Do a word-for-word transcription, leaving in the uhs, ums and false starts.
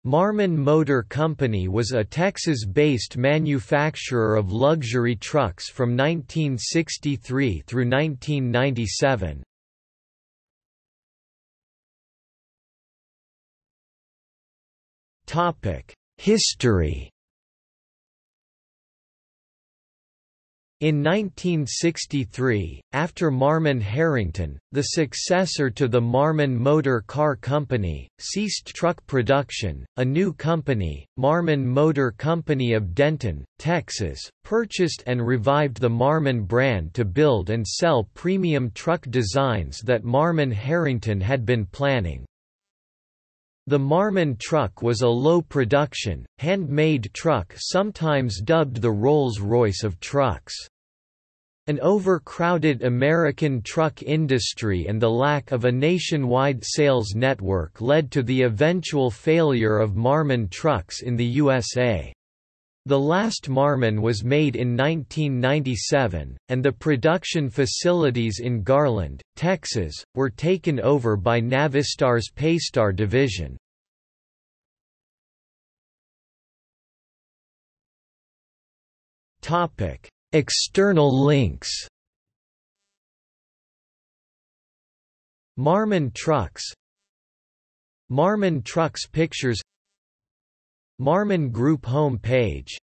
Marmon Motor Company was a Texas-based manufacturer of luxury trucks from nineteen sixty-three through nineteen ninety-seven. History. In nineteen sixty-three, after Marmon Harrington, the successor to the Marmon Motor Car Company, ceased truck production, a new company, Marmon Motor Company of Denton, Texas, purchased and revived the Marmon brand to build and sell premium truck designs that Marmon Harrington had been planning. The Marmon truck was a low-production, hand-made truck sometimes dubbed the Rolls-Royce of trucks. An overcrowded American truck industry and the lack of a nationwide sales network led to the eventual failure of Marmon trucks in the U S A. The last Marmon was made in nineteen ninety-seven, and the production facilities in Garland, Texas, were taken over by Navistar's Paystar division. External links. Marmon Trucks, Marmon Trucks pictures, Marmon Group home page.